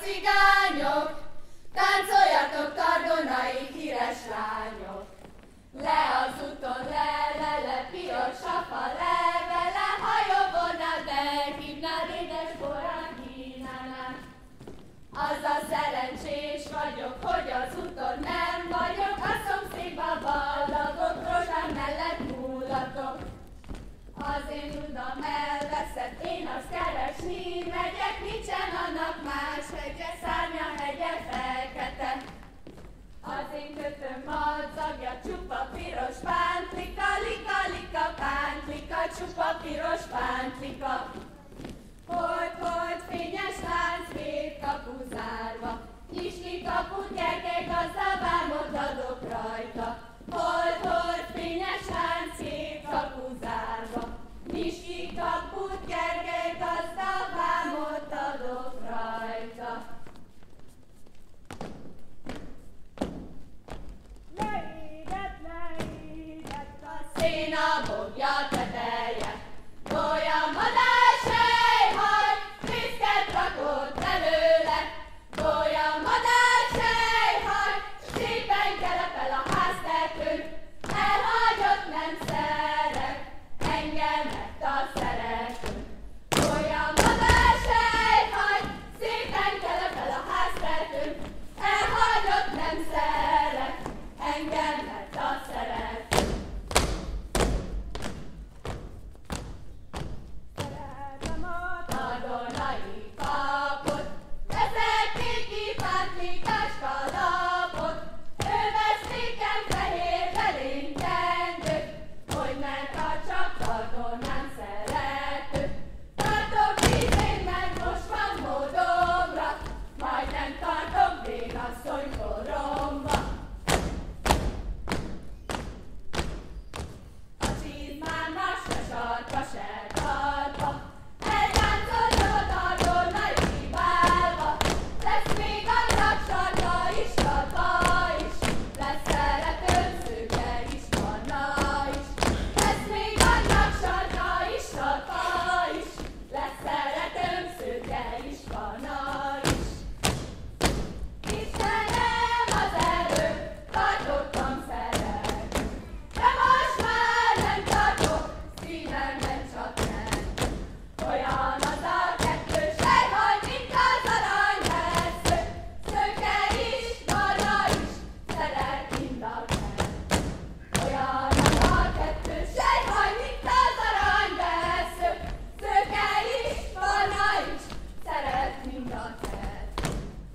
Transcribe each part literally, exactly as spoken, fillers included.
csigányok, táncoljatok kardonai híres lányok. Le az úton, le, le, le, piros apa, le, vele, ha jobbornád meghívnád, édes borán kínálnád. Az a szerencsés vagyok, hogy az úton nem vagyok, a szomszédba ballagok, rozsám mellett múlatok. Az én tudom elveszett, én azt keresni megyek, nincsen annak más hegye, szárnya hegye fekete. Az én kötőm madzagja, csupa piros pántlika, lika, lika, pántlika, csupa piros pántlika. Hogy, hogy fényes lánc, két kapu zárva, nyisd ki kaput, gyerke gazda, vámot adok rajta. Hogy, hogy fényes lánc, két kapu zárva, nyisd ki kaput, gyerke gazda, vámot adok rajta. Leégett, leégett a szén a bogja teteje, olyan madár sejhaj, fészket rakott belőle. Olyan madár sejhaj, szépen kelepel a háztetőn, elhagyott nem szeret, engemet a szeretőn. Olyan madár sejhaj, szépen kelepel a háztetőn, elhagyott nem szeret, engemet a szeretőn. Kardonai kapot, vezették ki pántlikás kalapot, ő vesz nékem fehér belénkendőt, hogy ne tartsak kardonán szeretőt. Tartok vízén meg mosva módomra, majd nem tartok vénasszony koromba. A csizmámnak se sarka, se talpa, eltáncolod a kardonai bálba, lesz még annak sarka is, talpa is, lesz szeretőm, szőke is, barna is. Lesz még annak sarka is, talpa is, lesz szeretőm, szőke is, barna is. Istenem az előtt, tartottam szeretni, de most már nem tartok, szívemben csak nem. Olyan az a kettős sejhaj, mint az aranylesző, szőke is, barna is, szeret mind a kettő. Olyan az a kettős sejhaj, mint az aranylesző, szőke is, barna is, szeret mind a kettő.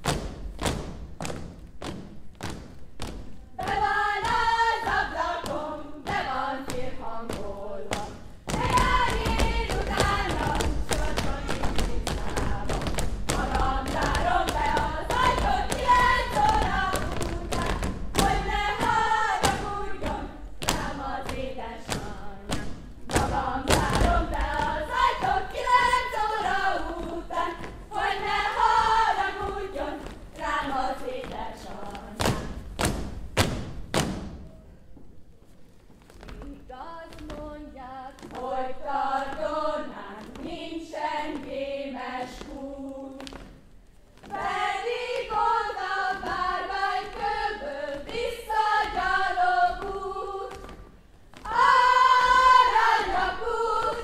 Be van az ablakom, be van félhangolva, ne járj én utána, sorban nincs tisztába. Magamdárom be az ajtót kilenc óra után, hogy ne haragudjon rám az édesanyám. Magamdárom be az ajtót kilenc óra után, hogy ne haragudjon rám az édesanyám. Igaz mondják, hogy Kardonán nincsen gémes kút, pedig oda bárványkőből visszagyalog út. Aranyakút,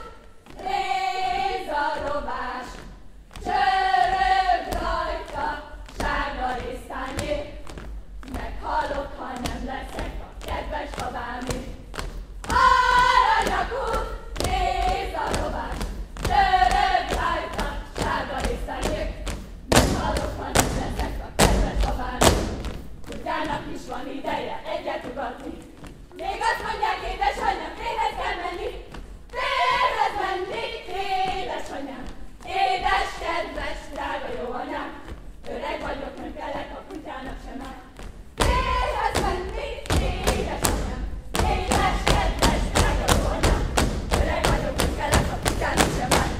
rézarobás, csörög rajta, sárga résztányér, meghalok, ha nem leszek a kedves babámé. Aranyakút, rézarobás, csörög rajta, sárga résztányér, meghalok, ha nem leszek a kedves babámé. Kutyának is van ideje egyet ugatni, még azt mondják, édesanyám, férhez kell menni, férhez menni, édesanyám, édes, kedves, drága jó anyám, öreg vagyok, nem kellek a kutyának sem már. Férhez menni, édesanyám, édes, kedves, drága jó anyám, öreg vagyok, nem kellek a kutyának sem már.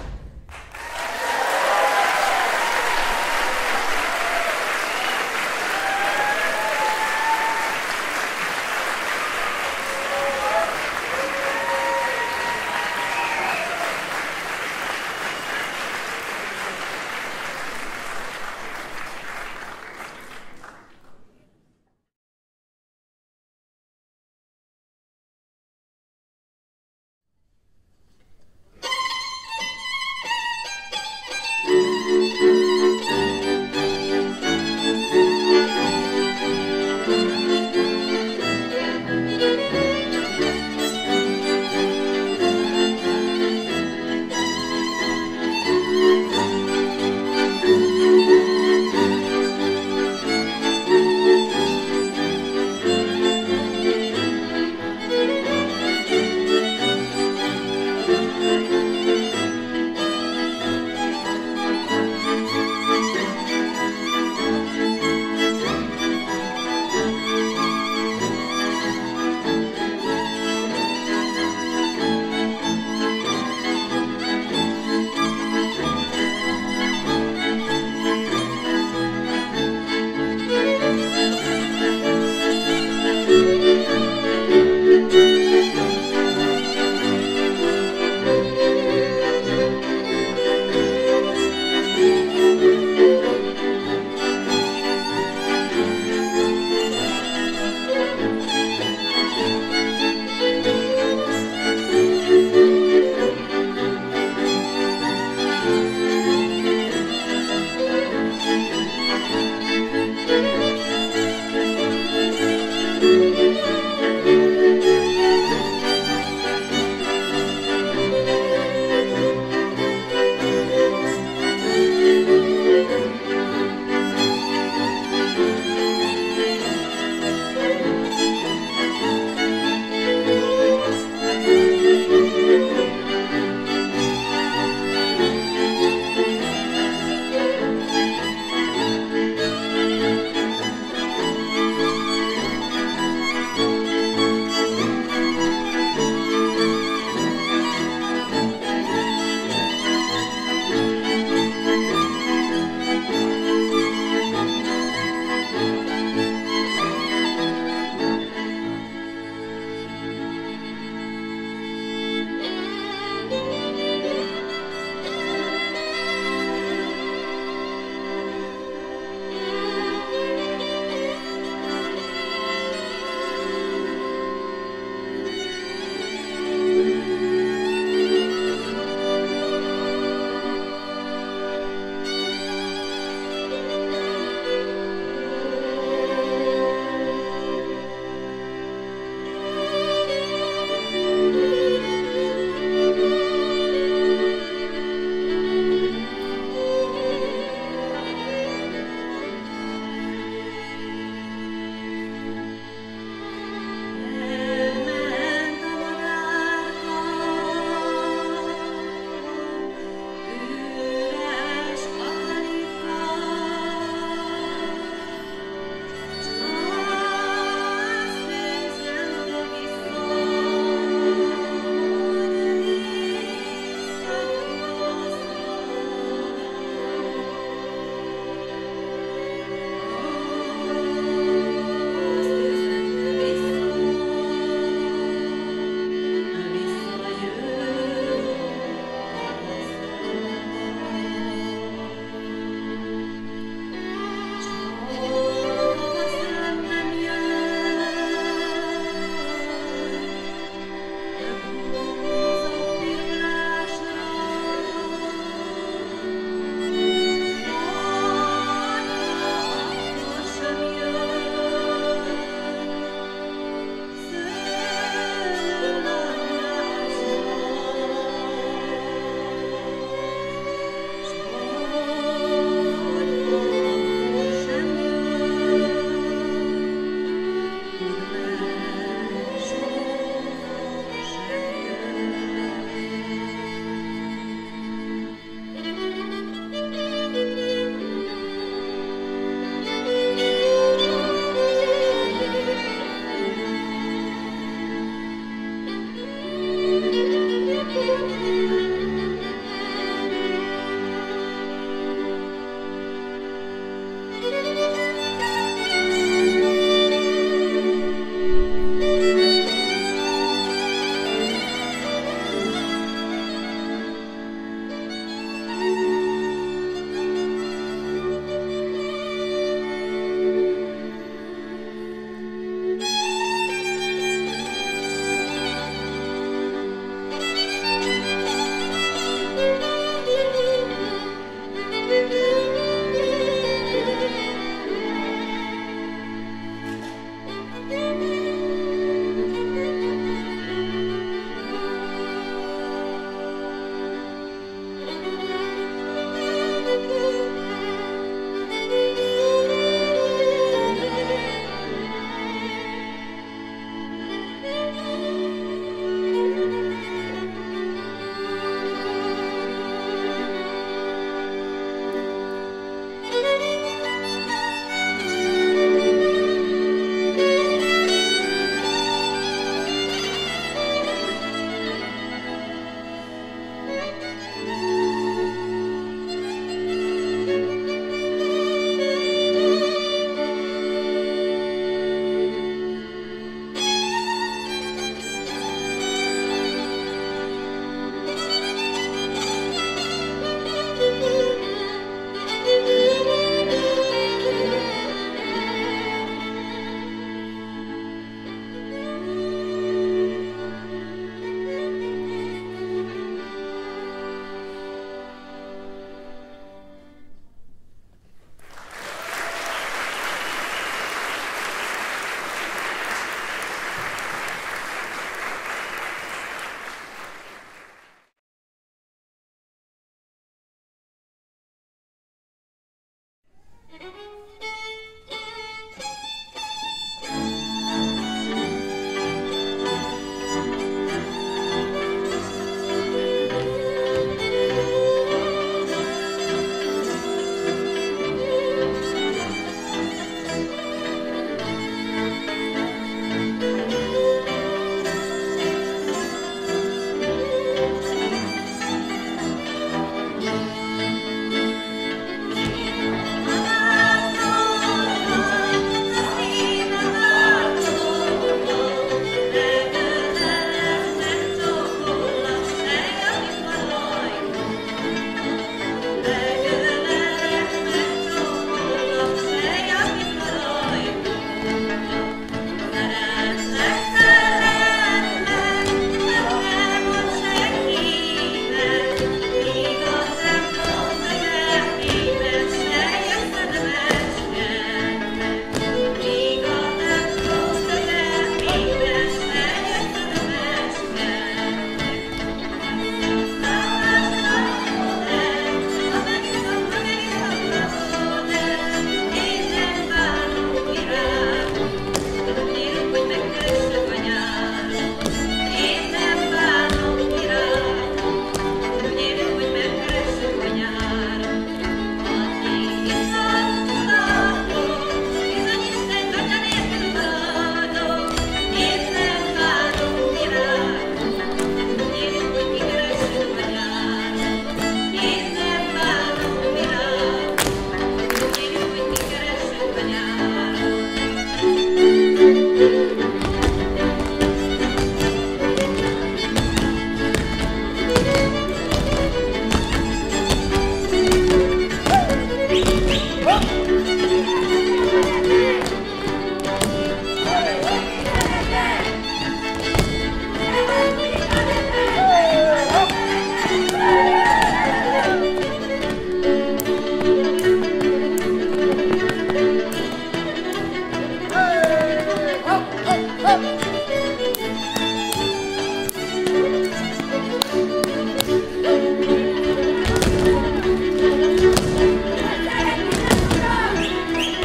Let's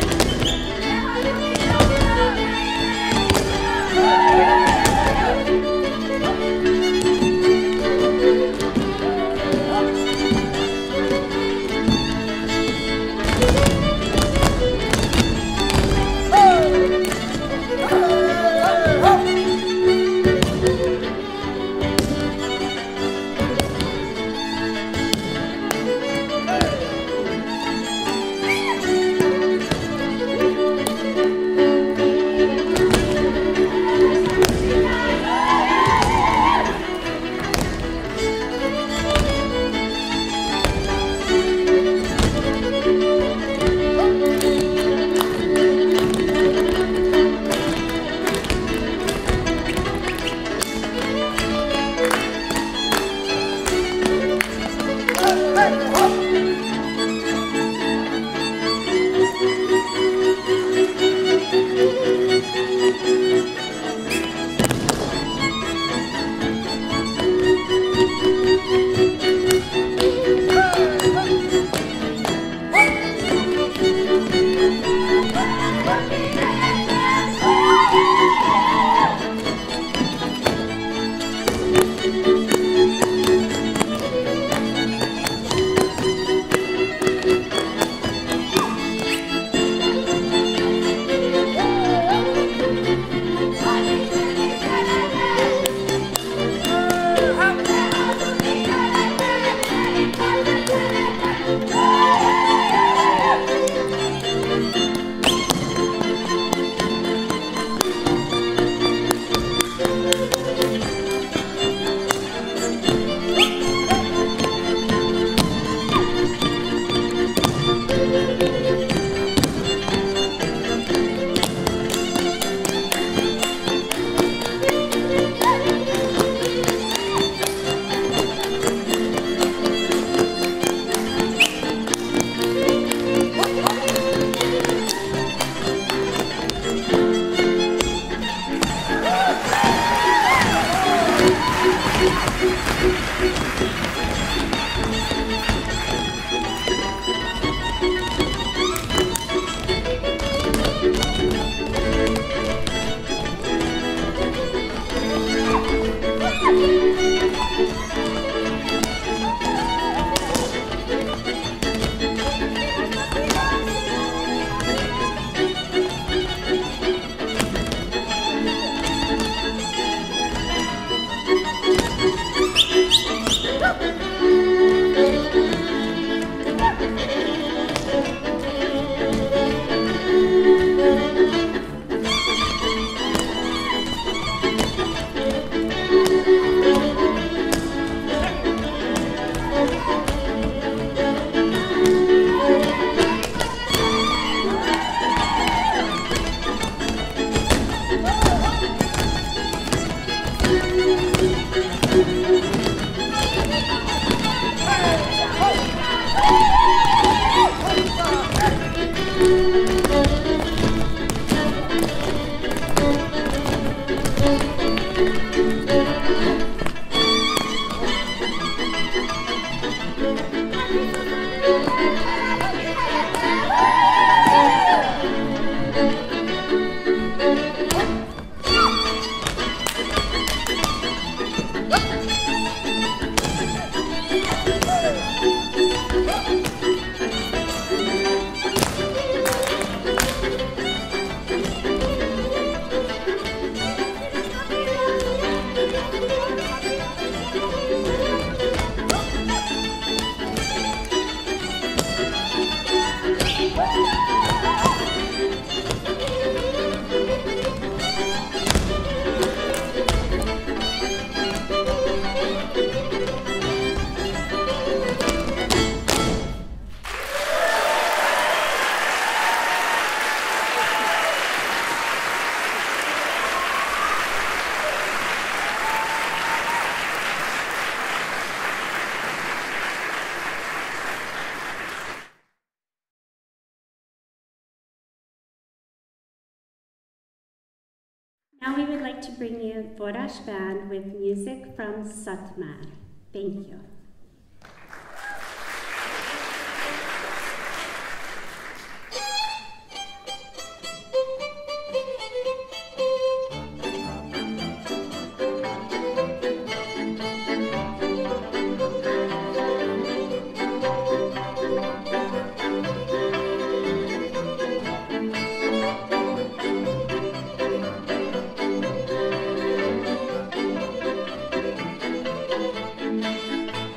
Now we would like to bring you Vorash Band with music from Satmar. Thank you. Thank you.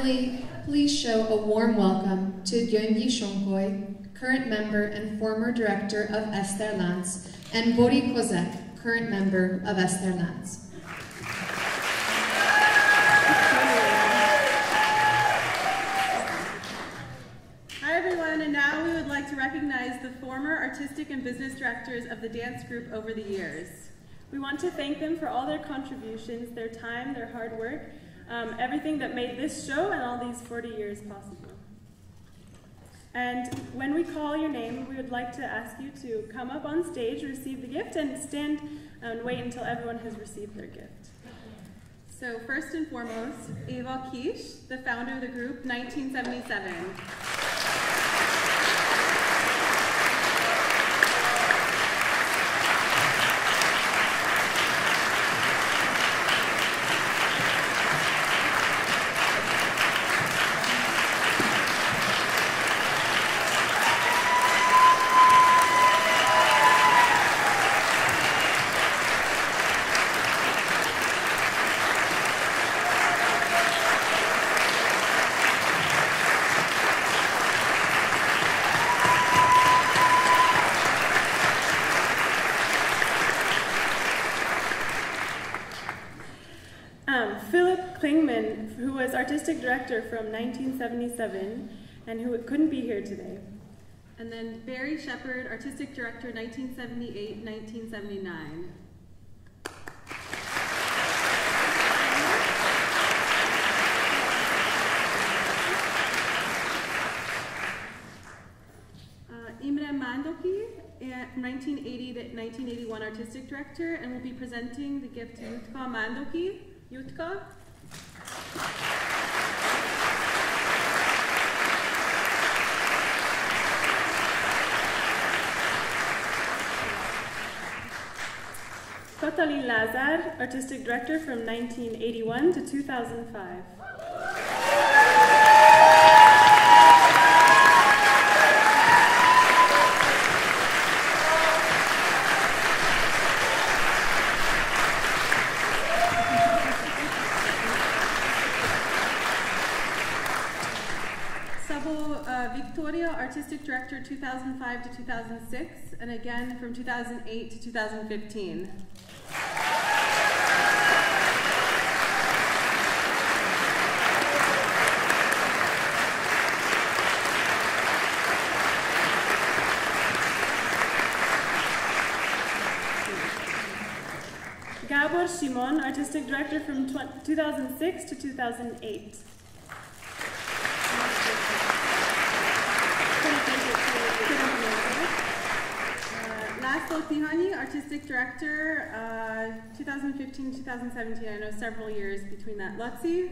lastly, please show a warm welcome to Gyöngy Sonkoy, current member and former director of Eszterlánc, and Bori Kozek, current member of Eszterlánc. Hi everyone, and now we would like to recognize the former artistic and business directors of the dance group over the years. We want to thank them for all their contributions, their time, their hard work, um, everything that made this show and all these forty years possible. And when we call your name, we would like to ask you to come up on stage, receive the gift, and stand and wait until everyone has received their gift. So first and foremost, Eva Kish, the founder of the group, nineteen seventy-seven. Artistic director from nineteen seventy-seven and who couldn't be here today. And then Barry Shepard, artistic director nineteen seventy-eight to nineteen seventy-nine. Uh, Imre Mandoki, from nineteen eighty to nineteen eighty-one, artistic director, and will be presenting the gift to Yutka Mandoki. Yutka. Katalin Lazar, artistic director from nineteen eighty-one to two thousand five. Sabo uh, Victoria, artistic director two thousand five to two thousand six, and again from two thousand eight to two thousand fifteen. Gabor Simon, artistic director from two thousand six to two thousand eight. Laszlo Tihany, artistic director, uh, two thousand fifteen to two thousand seventeen. I know several years between that. Lutzi,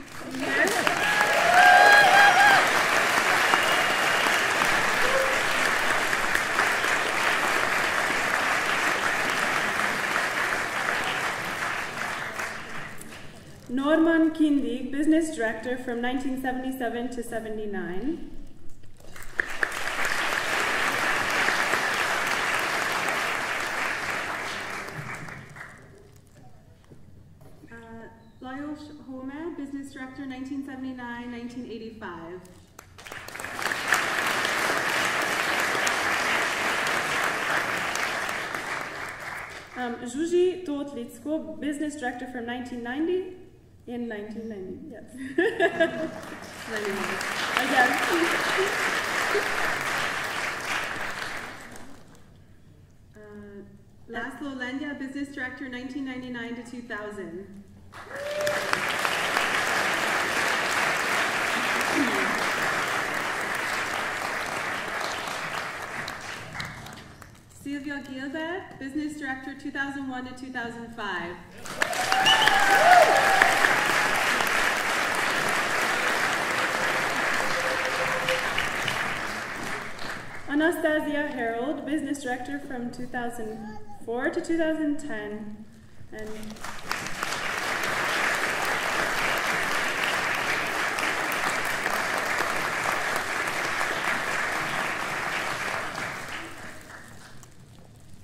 Norman Kindig, business director from nineteen seventy-seven to seventy-nine. Lajos Homer, business director, nineteen seventy-nine to nineteen eighty-five. Um, Zsuzsi Totlitsko, business director from nineteen ninety in nineteen ninety, yes. Again. uh, Laszlo Lenya, business director, nineteen ninety-nine to two thousand. Sylvia Gilbert, business director, two thousand one to two thousand five. Anastasia Harold, business director from two thousand four to two thousand ten. And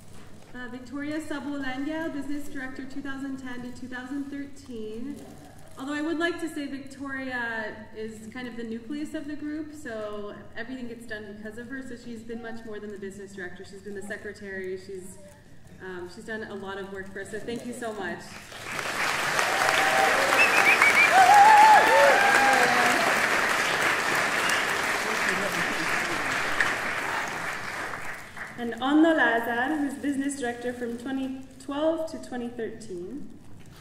Victoria Sabo Langel, business director two thousand ten to two thousand thirteen. Although I would like to say Victoria is kind of the nucleus of the group, so everything gets done because of her. So she's been much more than the business director. She's been the secretary. She's um, she's done a lot of work for us. So thank you so much. And Anna Lazar, who's business director from twenty twelve to twenty thirteen.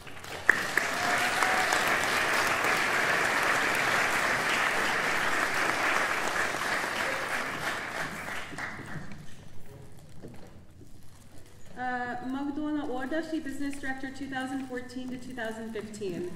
Uh, Magdalena Ordashi, business director two thousand fourteen to two thousand fifteen.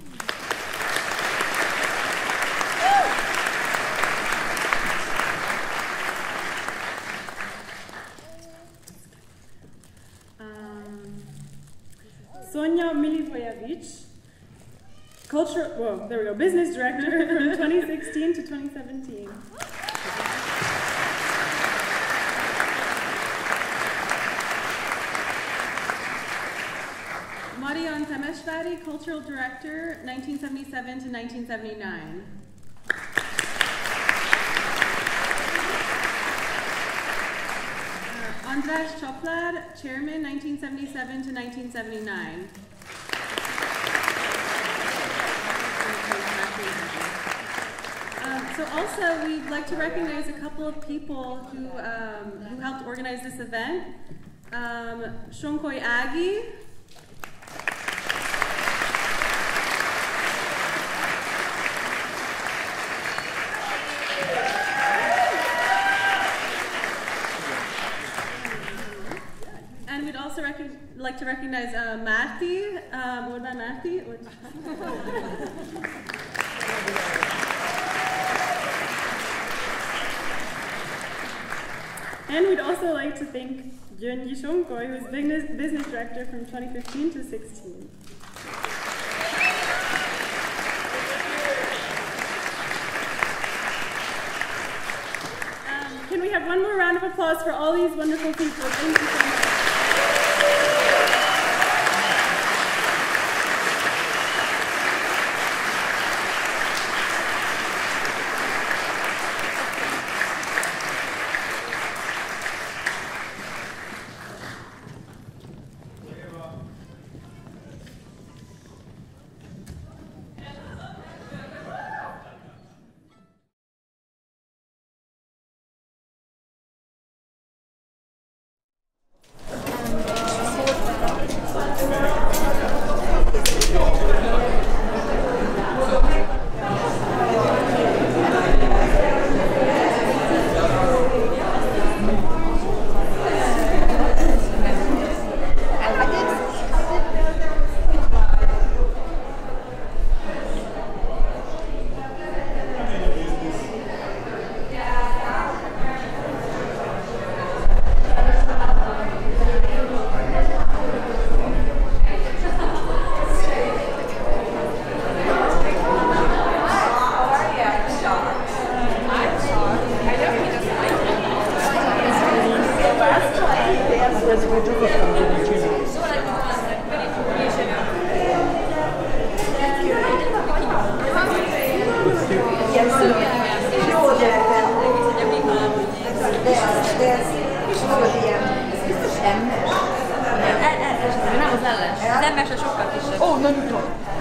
Sonia Milivojevic, culture, well, there we go, business director from twenty sixteen to twenty seventeen. Marian Temesvári, cultural director, nineteen seventy-seven to nineteen seventy-nine. András Csoplár, chairman, nineteen seventy-seven to nineteen seventy-nine. Um, so also, we'd like to recognize a couple of people who, um, who helped organize this event. Um, Sonkoly Ági. And we'd also like to recognize uh, Márti. Um, what about Márti? And we'd also like to thank Györgyi Sonkoly, who's business, business director from twenty fifteen to sixteen. Um, can we have one more round of applause for all these wonderful people? Thank you so much. Nem, az ellen. Az em es sokkal kisebb. Ó, nagyon jó.